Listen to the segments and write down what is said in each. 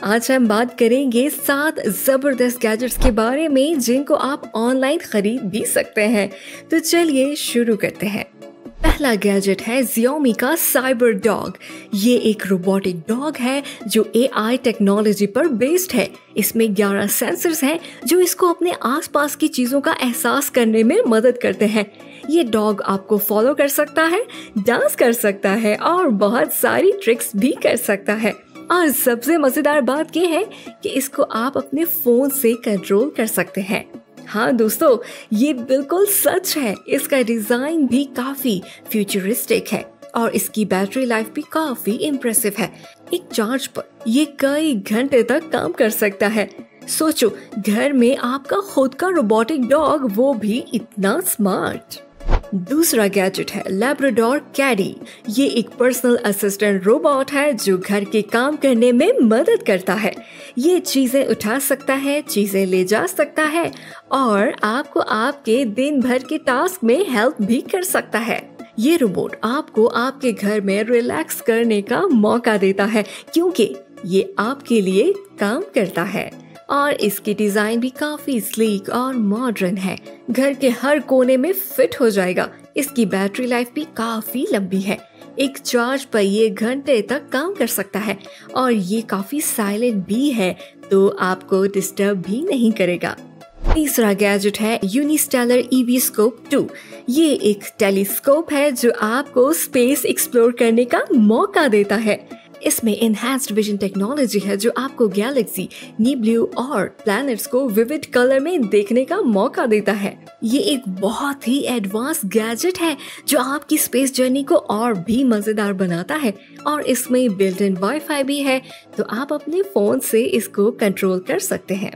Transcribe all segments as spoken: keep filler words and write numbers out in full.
आज हम बात करेंगे सात जबरदस्त गैजेट्स के बारे में जिनको आप ऑनलाइन खरीद भी सकते हैं। तो चलिए शुरू करते हैं। पहला गैजेट है Xiaomi का साइबर डॉग। ये एक रोबोटिक डॉग है जो ए आई टेक्नोलॉजी पर बेस्ड है। इसमें ग्यारह सेंसर्स हैं जो इसको अपने आसपास की चीजों का एहसास करने में मदद करते हैं। ये डॉग आपको फॉलो कर सकता है, डांस कर सकता है और बहुत सारी ट्रिक्स भी कर सकता है। और सबसे मजेदार बात यह है कि इसको आप अपने फोन से कंट्रोल कर सकते हैं। हाँ दोस्तों, ये बिल्कुल सच है। इसका डिजाइन भी काफी फ्यूचरिस्टिक है और इसकी बैटरी लाइफ भी काफी इम्प्रेसिव है। एक चार्ज पर ये कई घंटे तक काम कर सकता है। सोचो, घर में आपका खुद का रोबोटिक डॉग, वो भी इतना स्मार्ट। दूसरा गैजेट है लैब्राडोर कैडी। ये एक पर्सनल असिस्टेंट रोबोट है जो घर के काम करने में मदद करता है। ये चीजें उठा सकता है, चीजें ले जा सकता है और आपको आपके दिन भर के टास्क में हेल्प भी कर सकता है। ये रोबोट आपको आपके घर में रिलैक्स करने का मौका देता है क्योंकि ये आपके लिए काम करता है। और इसकी डिजाइन भी काफी स्लीक और मॉडर्न है। घर के हर कोने में फिट हो जाएगा। इसकी बैटरी लाइफ भी काफी लंबी है। एक चार्ज पर ये घंटे तक काम कर सकता है और ये काफी साइलेंट भी है, तो आपको डिस्टर्ब भी नहीं करेगा। तीसरा गैजेट है यूनिस्टेलर ईवीस्कोप टू। ये एक टेलीस्कोप है जो आपको स्पेस एक्सप्लोर करने का मौका देता है। इसमें एनहांस्ड विजन टेक्नोलॉजी है जो आपको गैलेक्सी, निब्ल्यू और प्लैनेट्स को विविड कलर में देखने का मौका देता है। ये एक बहुत ही एडवांस गैजेट है जो आपकी स्पेस जर्नी को और भी मजेदार बनाता है। और इसमें बिल्ट इन वाईफाई भी है, तो आप अपने फोन से इसको कंट्रोल कर सकते हैं।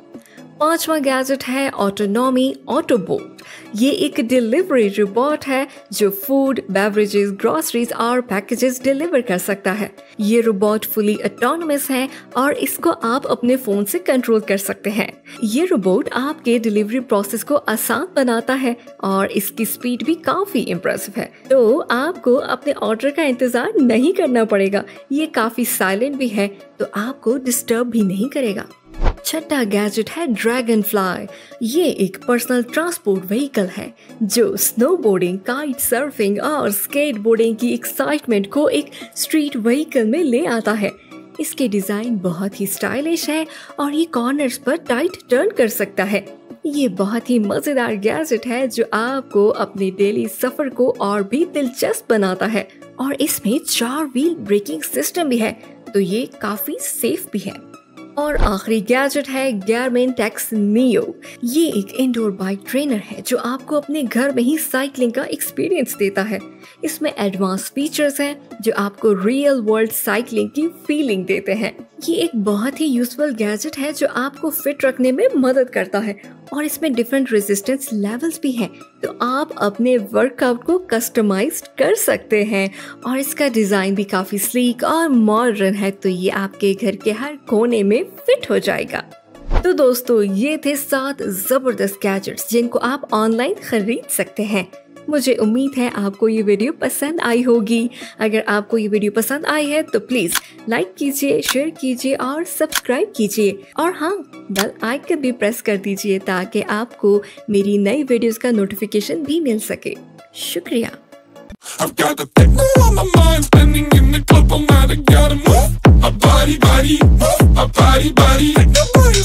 पांचवा गैजेट है ऑटोनॉमी ऑटोबोट। ये एक डिलीवरी रोबोट है जो फूड, बेवरेजेस, ग्रोसरीज और पैकेजेस डिलीवर कर सकता है। ये रोबोट फुली ऑटोनोमस है और इसको आप अपने फोन से कंट्रोल कर सकते हैं। ये रोबोट आपके डिलीवरी प्रोसेस को आसान बनाता है और इसकी स्पीड भी काफी इम्प्रेसिव है, तो आपको अपने ऑर्डर का इंतजार नहीं करना पड़ेगा। ये काफी साइलेंट भी है, तो आपको डिस्टर्ब भी नहीं करेगा। छठा गैजेट है ड्रैगन फ्लाई। ये एक पर्सनल ट्रांसपोर्ट व्हीकल है जो स्नोबोर्डिंग, काइट सर्फिंग और स्केटबोर्डिंग की एक्साइटमेंट को एक स्ट्रीट व्हीकल में ले आता है। इसके डिजाइन बहुत ही स्टाइलिश है और ये कॉर्नर्स पर टाइट टर्न कर सकता है। ये बहुत ही मजेदार गैजेट है जो आपको अपने डेली सफर को और भी दिलचस्प बनाता है। और इसमें चार व्हील ब्रेकिंग सिस्टम भी है, तो ये काफी सेफ भी है। और आखिरी गैजेट है गारमिन टेक्स नियो। ये एक इंडोर बाइक ट्रेनर है जो आपको अपने घर में ही साइकिलिंग का एक्सपीरियंस देता है। इसमें एडवांस फीचर्स हैं जो आपको रियल वर्ल्ड साइकिलिंग की फीलिंग देते हैं। ये एक बहुत ही यूजफुल गैजेट है जो आपको फिट रखने में मदद करता है और इसमें डिफरेंट रेजिस्टेंस लेवल्स भी हैं, तो आप अपने वर्कआउट को कस्टमाइज कर सकते हैं। और इसका डिजाइन भी काफी स्लीक और मॉडर्न है, तो ये आपके घर के हर कोने में फिट हो जाएगा। तो दोस्तों, ये थे सात जबरदस्त गैजेट्स जिनको आप ऑनलाइन खरीद सकते हैं। मुझे उम्मीद है आपको ये वीडियो पसंद आई होगी। अगर आपको ये वीडियो पसंद आई है तो प्लीज लाइक कीजिए, शेयर कीजिए और सब्सक्राइब कीजिए। और हाँ, बेल आइकन भी प्रेस कर दीजिए ताकि आपको मेरी नई वीडियोस का नोटिफिकेशन भी मिल सके। शुक्रिया। I've got the techno on my mind, standing in the club all night. I gotta move my body, body, move my body, body.